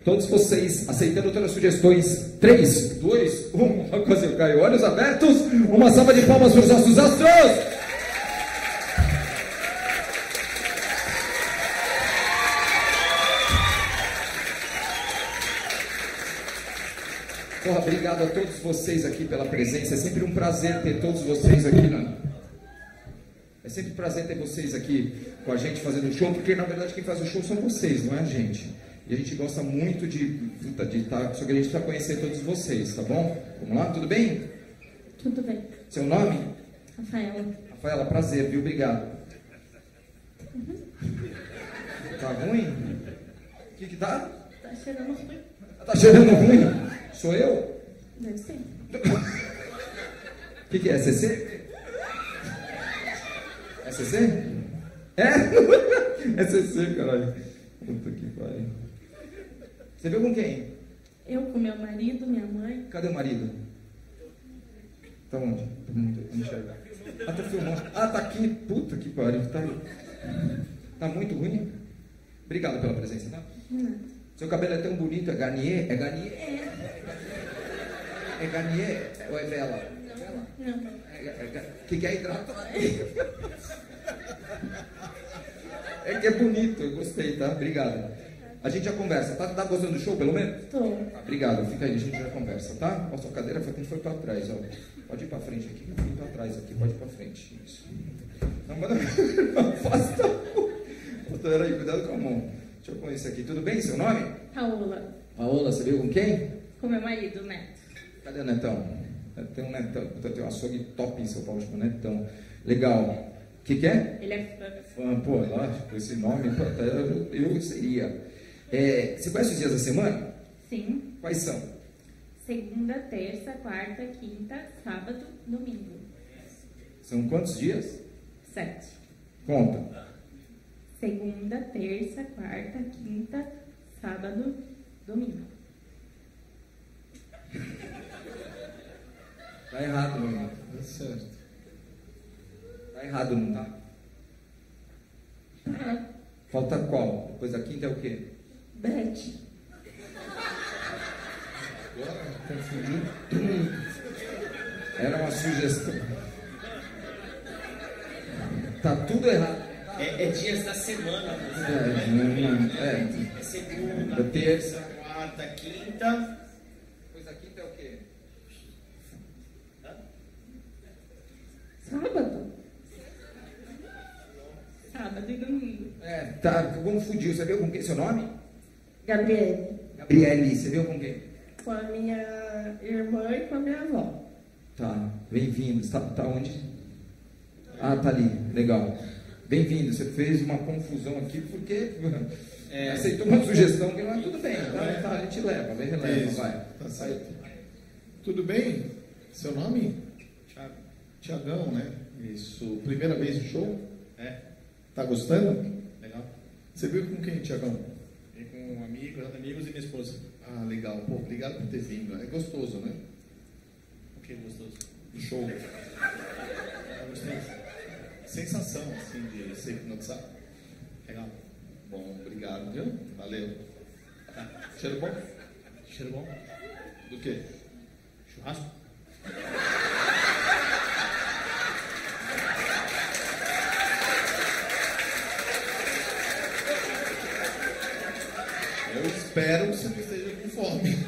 Todos vocês aceitando todas as sugestões. 3, 2, 1, quase eu caio. Olhos abertos. Uma salva de palmas para os nossos astros. Porra, obrigado a todos vocês aqui pela presença. É sempre um prazer ter todos vocês aqui, né? É sempre um prazer ter vocês aqui com a gente fazendo o show, porque na verdade quem faz o show são vocês, não é a gente. E a gente gosta muito de estar, só que a gente precisa conhecer todos vocês, tá bom? Vamos lá, tudo bem? Tudo bem. Seu nome? Rafaela. Rafaela, prazer, viu? Obrigado. Tá ruim? O que tá? Tá cheirando ruim. Tá cheirando ruim? Sou eu? Deve ser. O que é? CC? É CC? É? É CC, caralho. Puta que pariu. Você veio com quem? Eu com meu marido, minha mãe. Cadê o marido? Tá onde? Não enxerga. Ah, tá filmando. Ah, tá aqui. Puta que pariu. Tá muito ruim? Obrigado pela presença, tá? Não. Seu cabelo é tão bonito. É Garnier? É Garnier? É Garnier ou é Vela? Não. Que é hidratante? É que é bonito, eu gostei, tá? Obrigado. A gente já conversa, tá? Tá gostando do show, pelo menos? Tô. Obrigado, fica aí, a gente já conversa, tá? Ó, sua cadeira foi pra trás, ó. Pode ir pra frente aqui, eu fui pra trás aqui, pode ir pra frente. Isso. Não, mas não afasta a mão. Peraí, cuidado com a mão. Deixa eu conhecer aqui. Tudo bem, seu nome? Paola. Paola, você veio com quem? Com meu marido, Neto. Cadê o Netão? Tem um Netão, tem um açougue top em São Paulo, tipo Netão. Legal. O que é? Ele é fã. Fã, pô, lógico, esse nome, pô, eu seria. Você conhece os dias da semana? Sim. Quais são? Segunda, terça, quarta, quinta, sábado, domingo. São quantos dias? 7. Conta. Segunda, terça, quarta, quinta, sábado, domingo. Tá errado, meu irmão. Tá certo. Tá errado, não tá? Falta qual? Depois da quinta é o quê? Beth. Agora, confundiu. Era uma sugestão. Tá tudo errado. É dias da semana. É segunda, terça, quarta, quinta. Depois da quinta é o quê? Sábado. Sábado e domingo. Tá, confundiu. Você veio com quem? Seu nome? Gabriele. Gabriele, você veio com quem? Com a minha irmã e com a minha avó. Tá, bem-vindo. Tá onde? Ah, tá ali, legal. Bem-vindo, você fez uma confusão aqui porque aceitou uma sugestão que não é tudo bem, tá? A gente leva, releva, Isso, vai. tá certo. Tudo bem? Seu nome? Thiago. Tiagão, né? Isso. Primeira vez no show? É, Tá gostando? legal. Você veio com quem, Tiagão? Vim com amigos e minha esposa. Ah, legal. Pô, obrigado por ter vindo. É gostoso, né? O que é gostoso? O show. Gostei. Sensação, assim, de ser hipnotizado. Legal. Bom, obrigado, viu? Valeu. Tá. Cheiro bom? Cheiro bom? Do quê? Churrasco? Eu espero que você não esteja com fome.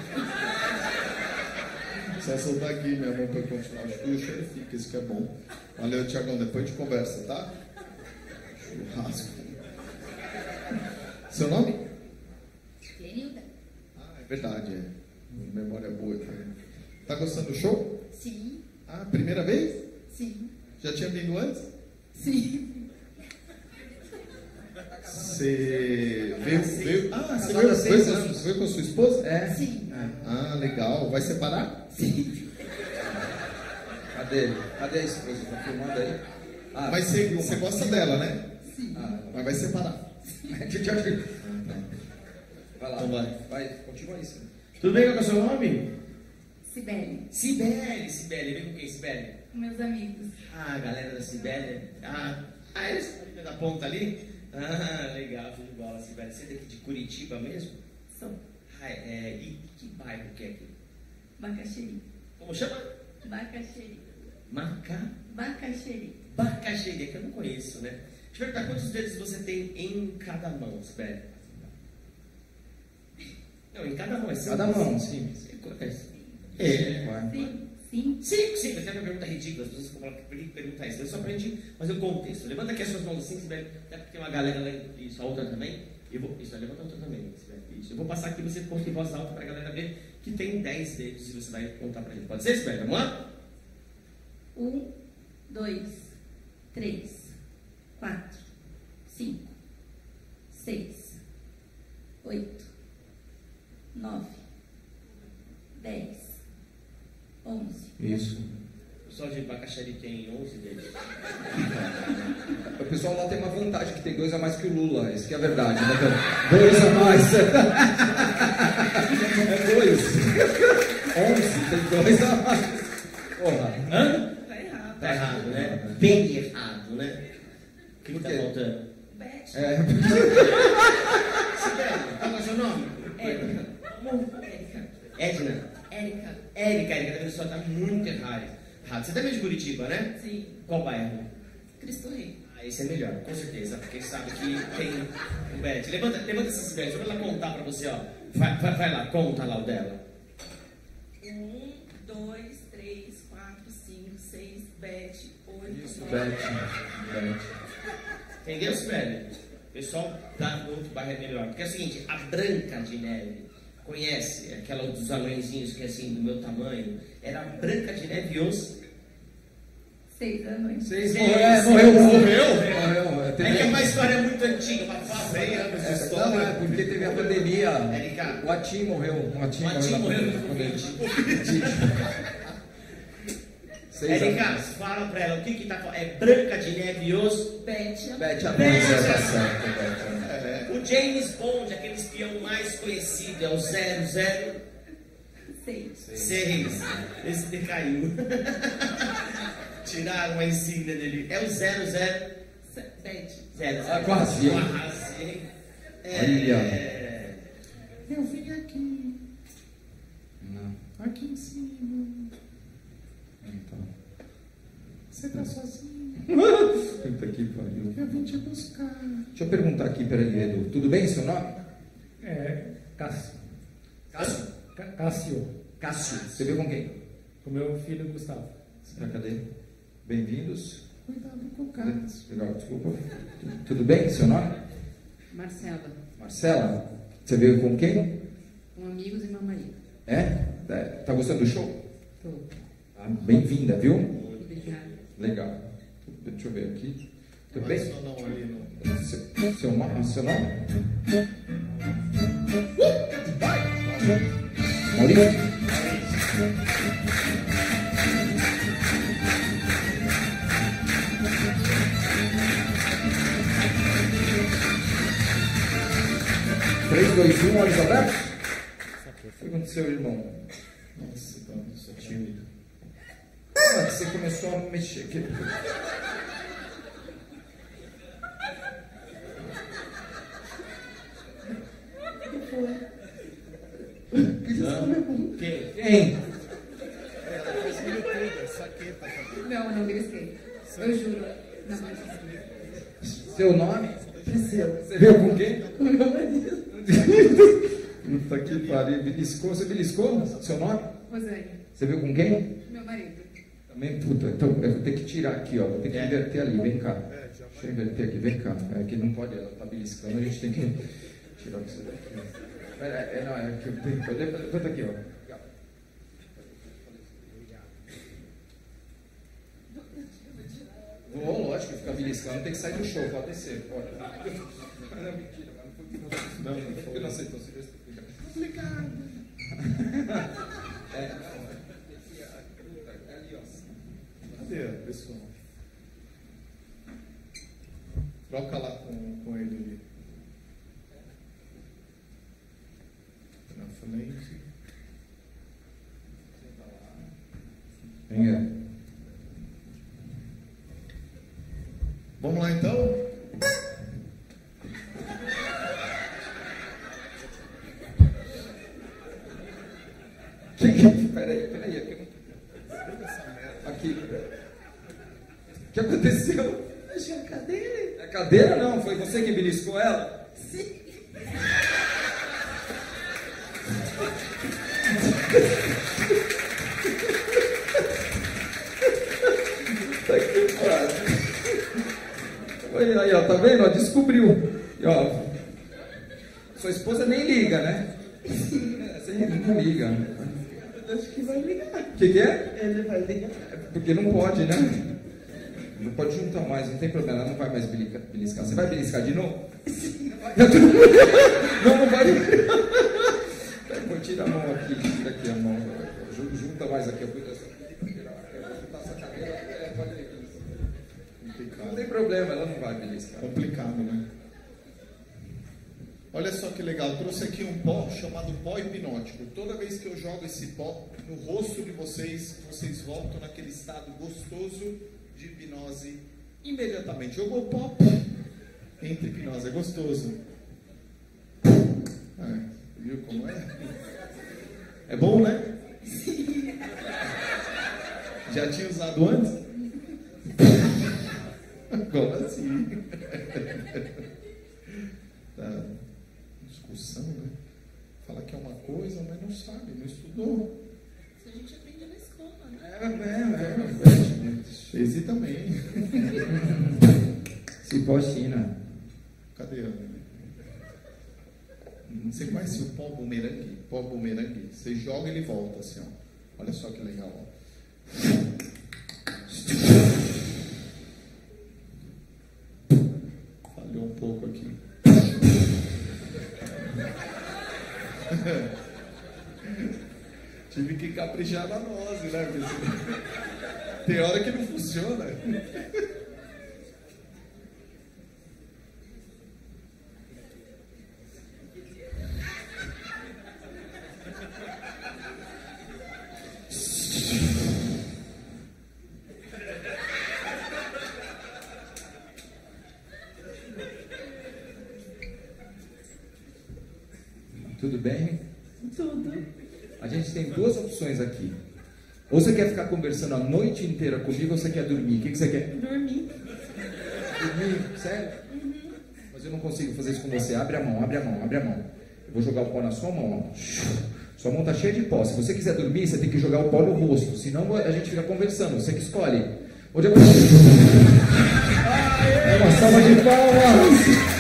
Só soltar aqui minha mão para continuar. Acho que o cheiro fica, isso que é bom. Valeu, Tiagão. Depois de conversa, tá? Churrasco. Seu nome? Lenilda? Ah, é verdade. É. Memória boa também. Tá gostando do show? Sim. Ah, primeira vez? Sim. Já tinha vindo antes? Sim. Você veio? Ah, você Casada há 6 veio, anos. veio com a sua esposa? É? Sim. Ah, legal. Vai separar? Sim. Cadê ele? Cadê a esposa? Tá filmando aí? Ah, Mas você gosta dela, né? Sim. Mas vai separar. Vai lá, Então vai. vai, continua isso. Tudo bem, qual é o seu nome? Sibeli. Sibeli. Vem com quem, Sibeli? Com meus amigos. Ah, a galera da Sibeli. Eles estão ali da ponta ali? Ah, legal, show de bola, Sibeli. Você é daqui de Curitiba mesmo? Sou. E que bairro que é aqui? Bacaxeri. Como chama? Bacaxeri. Bacaxeri, que eu não conheço, né? Deixa eu perguntar, quantos dedos você tem em cada mão, Sibeli? Não, em cada mão, é seu. Cada mão, sim. Sim. Sim, mas é uma pergunta ridícula, as pessoas vão perguntar isso. É só pra gente fazer o contexto. Levanta aqui as suas mãos assim, Sibeli, até porque tem uma galera lá, isso, a outra também. Isso, levanta a outra também, Sibeli. Isso. Eu vou passar aqui, você conta em voz alta pra galera ver que tem 10 dedos e você vai contar pra gente. Pode ser, Sibeli? Vamos lá? 1, 2, 3, 4, 5, 6, 8, 9, 10, 11. Isso. O pessoal de Bacaxeri tem 11 dedos. O pessoal lá tem uma vantagem, que tem 2 a mais que o Lula. Isso que é a verdade, né? 2 a mais. É 2. 11, tem 2 a mais. Porra. Hã? Tá errado. Tá errado, né? Bem errado, né? O que Por tá quê? faltando? Beth. Sibeli, qual é o seu nome? Érica. Edna. Érica, tá vendo só? Tá muito errado. Você também é de Curitiba, né? Sim. Qual bairro? Cristo Rei. Ah, esse é melhor, com certeza, porque sabe que tem o Beth. Levanta essa Sibeli, só pra ela contar pra você, ó. Vai lá, conta lá o dela. 1, 2, 3, 4, 5, 6, Beth, 8, Isso, 9. Beth. Entendeu, Sibeli? O pessoal da outro bairro é melhor. Porque é o seguinte, a Branca de Neve, conhece aquela dos anõezinhos que é assim, do meu tamanho? Era a Branca de Neve e os... 6 anos. Morreu. É que é uma história muito antiga, uma fala 100 anos de história. Não, é porque teve a pandemia. Érica. O Atim morreu. O Atim morreu no Covid. Érica, fala pra ela o que tá falando. É Branca de Neve e os... Beth, Beth, a coisa tá certo, Beth. O James Bond, aquele espião mais conhecido, é o 006. Esse decaiu. Tiraram a insígnia dele. É o 00. Beth. Quase. Eu vim aqui, Não. aqui em cima. Então. Você tá sozinho? Puta que pariu. Eu vim te buscar. Deixa eu perguntar aqui, peraí, Edu. Tudo bem, seu nome? Cássio. Cássio. Cássio. Cássio. Você veio com quem? O meu filho Gustavo. Cadê? Bem-vindos. Cuidado com o Cássio. Legal, desculpa. Tudo bem, seu nome? Marcela, Marcela. Você veio com quem? com amigos e meu marido. Tá gostando do show? Tô. Bem-vinda, viu? Obrigada. Legal. Deixa eu ver aqui. Tudo bem? Mas não ali no... Seu nome? Maurício? Três, dois, um, olhos abertos? O que aconteceu, irmão? Nossa, eu sou tímido. Você começou a mexer. Quem? Não, não belisquei. Eu juro. Não, mas... Seu nome? Você veio com quem? Com meu marido. Puta que pariu. Beliscou? Você beliscou? Seu nome? Rosane, Você veio com quem? meu marido. Também, puta. Então, eu vou ter que tirar aqui, ó. Vou ter que inverter ali. Vem cá. Deixa eu inverter aqui. Vem cá. É que não pode, ela tá beliscando. A gente tem que tirar isso daqui. Não, é que eu tenho que... Levanta aqui, ó. Vou, lógico, ficar beliscando, tem que sair do show, pode descer. Pode. Não, mentira, não foi. Eu não aceitou, se explicar. Obrigado. É ali, ó. Cadê a pessoa? Troca lá com ele ali. Na frente. Venha. Vamos lá então? O que aconteceu? Achei a cadeira. A cadeira não, foi você que beliscou ela? Sim. Aí, ó, tá vendo? Ó, descobriu. E, ó, sua esposa nem liga, né? Você não liga. Acho que vai ligar. O que é? Ele vai ligar. Porque não pode, né? Não pode juntar mais, não tem problema, ela não vai mais beliscar. Você vai beliscar de novo? Não vai. Vou tirar a mão aqui, tira aqui a mão. Junta mais aqui, eu vou juntar essa cadeira. Não tem problema, ela não vai beliscar. Complicado, né? Olha só que legal, trouxe aqui um pó chamado pó hipnótico. Toda vez que eu jogo esse pó no rosto de vocês, vocês voltam naquele estado gostoso de hipnose imediatamente. Jogou o pó, entra em hipnose, é gostoso. Viu como é? É bom, né? Já tinha usado antes? Agora sim. Tá. Discussão, né? Fala que é uma coisa, mas não sabe, não estudou. Isso a gente aprende na escola, né? Esse também. Cipó-China. Cadê? Você conhece o pó bumerangue? Pó bumerangue. Você joga e ele volta assim, ó. Olha só que legal, ó. Falhou um pouco aqui. Tive que caprichar na dose, né? Tem hora que não funciona. Tudo bem? Tudo. A gente tem duas opções aqui. Ou você quer ficar conversando a noite inteira comigo, ou você quer dormir. O que você quer? Dormir. Dormir? Sério? Mas eu não consigo fazer isso com você. Abre a mão, abre a mão, abre a mão. Eu vou jogar o pó na sua mão, ó. Sua mão tá cheia de pó. Se você quiser dormir, você tem que jogar o pó no rosto. Senão a gente fica conversando. Você que escolhe. Onde eu... Uma salva de palmas!